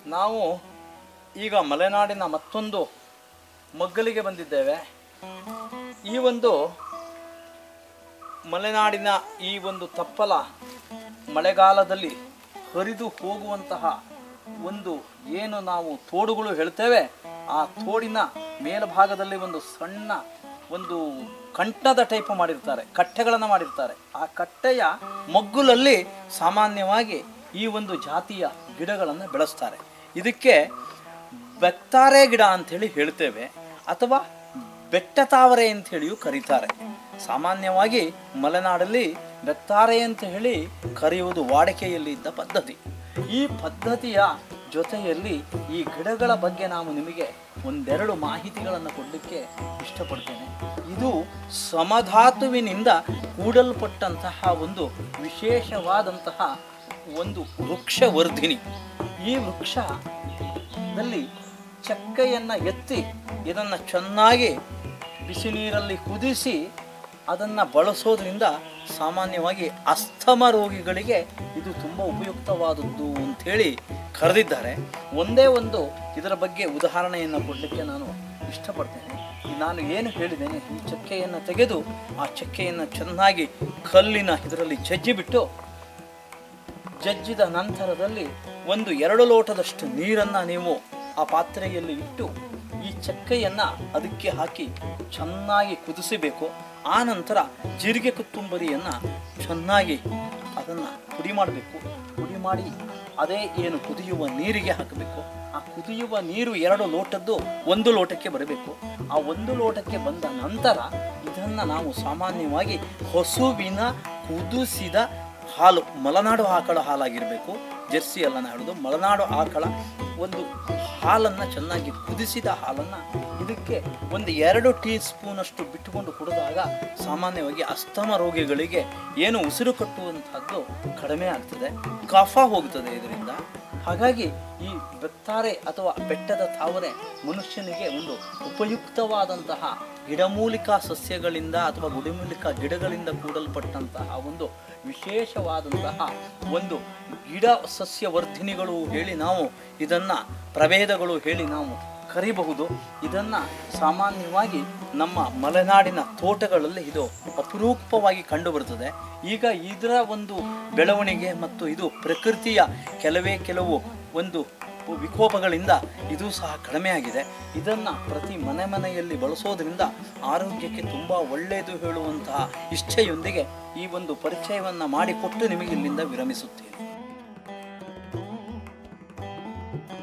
ನಾವು ಈಗ ಮಲೆನಾಡಿನ ಮತ್ತೊಂದು ಮಗ್ಗಲಿಗೆ ಬಂದಿದ್ದೇವೆ. ಈ ಒಂದು ಮಲೆನಾಡಿನ ಈ ಒಂದು ತಪ್ಪಲ ಮಳೆಗಾಲದಲ್ಲಿ ಹರಿದು ಹೋಗುವಂತಹ ಒಂದು ಏನು ನಾವು ತೋಡುಗಳು ಹೇಳ್ತೇವೆ, ಆ ತೋಡಿನ ಮೇಲ್ಭಾಗದಲ್ಲಿ ಒಂದು ಸಣ್ಣ ಒಂದು ಕಂಠದ ಟೈಪ್ ಮಾಡಿರ್ತಾರೆ, ಕಟ್ಟೆಗಳನ್ನು ಮಾಡಿರ್ತಾರೆ. ಆ ಕಟ್ಟೆಯ ಮಗ್ಗುಲಲ್ಲಿ ಸಾಮಾನ್ಯವಾಗಿ ಈ ಒಂದು ಜಾತಿಯ ಗಿಡಗಳನ್ನು ಬೆಳೆಸ್ತಾರೆ. ಇದಕ್ಕೆ ಬೆಕ್ತಾರೆ ಗಿಡ ಅಂಥೇಳಿ ಹೇಳ್ತೇವೆ, ಅಥವಾ ಬೆಟ್ಟ ತಾವರೆ ಅಂತ ಹೇಳಿಯೂ ಕರೀತಾರೆ. ಸಾಮಾನ್ಯವಾಗಿ ಮಲೆನಾಡಲ್ಲಿ ಬೆಕ್ತಾರೆ ಅಂತ ಹೇಳಿ ಕರೆಯುವುದು ವಾಡಿಕೆಯಲ್ಲಿ ಇದ್ದ ಪದ್ಧತಿ. ಈ ಪದ್ಧತಿಯ ಜೊತೆಯಲ್ಲಿ ಈ ಗಿಡಗಳ ಬಗ್ಗೆ ನಾನು ನಿಮಗೆ ಒಂದೆರಡು ಮಾಹಿತಿಗಳನ್ನು ಕೊಡಲಿಕ್ಕೆ ಇಷ್ಟಪಡ್ತೇನೆ. ಇದು ಸಮಧಾತುವಿನಿಂದ ಕೂಡಲ್ಪಟ್ಟಂತಹ ಒಂದು ವಿಶೇಷವಾದಂತಹ ಒಂದು ವೃಕ್ಷವರ್ಧಿನಿ. ಈ ವೃಕ್ಷದಲ್ಲಿ ಚಕ್ಕೆಯನ್ನು ಎತ್ತಿ ಇದನ್ನು ಚೆನ್ನಾಗಿ ಬಿಸಿ ನೀರಲ್ಲಿ ಕುದಿಸಿ ಅದನ್ನು ಬಳಸೋದ್ರಿಂದ ಸಾಮಾನ್ಯವಾಗಿ ಅಸ್ತಮ ರೋಗಿಗಳಿಗೆ ಇದು ತುಂಬ ಉಪಯುಕ್ತವಾದದ್ದು ಅಂಥೇಳಿ ಕರೆದಿದ್ದಾರೆ. ಒಂದೇ ಒಂದು ಇದರ ಬಗ್ಗೆ ಉದಾಹರಣೆಯನ್ನು ಕೊಡಲಿಕ್ಕೆ ನಾನು ಇಷ್ಟಪಡ್ತೇನೆ. ನಾನು ಏನು ಹೇಳಿದ್ದೇನೆ, ಈ ಚಕ್ಕೆಯನ್ನು ತೆಗೆದು ಆ ಚಕ್ಕೆಯನ್ನು ಚೆನ್ನಾಗಿ ಕಲ್ಲಿನ ಇದರಲ್ಲಿ ಜಜ್ಜಿಬಿಟ್ಟು, ಜಜ್ಜಿದ ನಂತರದಲ್ಲಿ 1-2 ಲೋಟದಷ್ಟು ನೀರನ್ನು ನೀವು ಆ ಪಾತ್ರೆಯಲ್ಲಿ ಇಟ್ಟು ಈ ಚಕ್ಕೆಯನ್ನು ಅದಕ್ಕೆ ಹಾಕಿ ಚೆನ್ನಾಗಿ ಕುದಿಸಬೇಕು. ಆ ನಂತರ ಜೀರಿಗೆ ಕೊತ್ತಂಬರಿಯನ್ನು ಚೆನ್ನಾಗಿ ಅದನ್ನು ಪುಡಿ ಮಾಡಬೇಕು. ಪುಡಿ ಮಾಡಿ ಅದೇ ಏನು ಕುದಿಯುವ ನೀರಿಗೆ ಹಾಕಬೇಕು. ಆ ಕುದಿಯುವ ನೀರು 2 ಲೋಟದ್ದು 1 ಲೋಟಕ್ಕೆ ಬರಬೇಕು. ಆ 1 ಲೋಟಕ್ಕೆ ಬಂದ ನಂತರ ಇದನ್ನು ನಾವು ಸಾಮಾನ್ಯವಾಗಿ ಹಸುವಿನ ಕುದಿಸಿದ ಹಾಲು, ಮಲೆನಾಡು ಆಕಳ ಹಾಲಾಗಿರಬೇಕು, ಜರ್ಸಿ ಅಲ್ಲ ಹೇಳೋದು, ಮಲೆನಾಡು ಆಕಳ ಒಂದು ಹಾಲನ್ನು ಚೆನ್ನಾಗಿ ಕುದಿಸಿದ ಹಾಲನ್ನು ಇದಕ್ಕೆ 1-2 ಟೀ ಸ್ಪೂನಷ್ಟು ಬಿಟ್ಟುಕೊಂಡು ಕುಡಿದಾಗ ಸಾಮಾನ್ಯವಾಗಿ ಅಸ್ತಮ ರೋಗಿಗಳಿಗೆ ಏನು ಉಸಿರು ಕಟ್ಟುವಂಥದ್ದು ಕಡಿಮೆ ಆಗ್ತದೆ, ಕಫ ಹೋಗ್ತದೆ ಇದರಿಂದ. ಹಾಗಾಗಿ ಈ ಬೆಕ್ತಾರೆ ಅಥವಾ ಬೆಟ್ಟದ ತಾವರೆ ಮನುಷ್ಯನಿಗೆ ಒಂದು ಉಪಯುಕ್ತವಾದಂತಹ ಗಿಡಮೂಲಿಕಾ ಸಸ್ಯಗಳಿಂದ ಅಥವಾ ಗಿಡಮೂಲಿಕಾ ಗಿಡಗಳಿಂದ ಕೂಡಲ್ಪಟ್ಟಂತಹ ಒಂದು ವಿಶೇಷವಾದಂತಹ ಒಂದು ಗಿಡ ಸಸ್ಯವರ್ಧಿನಿಗಳು ಹೇಳಿ ನಾವು ಇದನ್ನು ಪ್ರಭೇದಗಳು ಹೇಳಿ ನಾವು ಕರಿಬಹುದು. ಇದನ್ನು ಸಾಮಾನ್ಯವಾಗಿ ನಮ್ಮ ಮಲೆನಾಡಿನ ತೋಟಗಳಲ್ಲಿ ಇದು ಅಪರೂಪವಾಗಿ ಕಂಡುಬರುತ್ತದೆ. ಈಗ ಇದರ ಒಂದು ಬೆಳವಣಿಗೆ ಮತ್ತು ಇದು ಪ್ರಕೃತಿಯ ಕೆಲವು ಒಂದು ವಿಕೋಪಗಳಿಂದ ಇದು ಸಹ ಕಡಿಮೆಯಾಗಿದೆ. ಇದನ್ನು ಪ್ರತಿ ಮನೆಯಲ್ಲಿ ಬಳಸೋದ್ರಿಂದ ಆರೋಗ್ಯಕ್ಕೆ ತುಂಬ ಒಳ್ಳೆಯದು ಹೇಳುವಂತಹ ಇಚ್ಛೆಯೊಂದಿಗೆ ಈ ಒಂದು ಪರಿಚಯವನ್ನು ಮಾಡಿಕೊಟ್ಟು ನಿಮಗೆ ಇಲ್ಲಿಂದ ವಿರಮಿಸುತ್ತೇನೆ.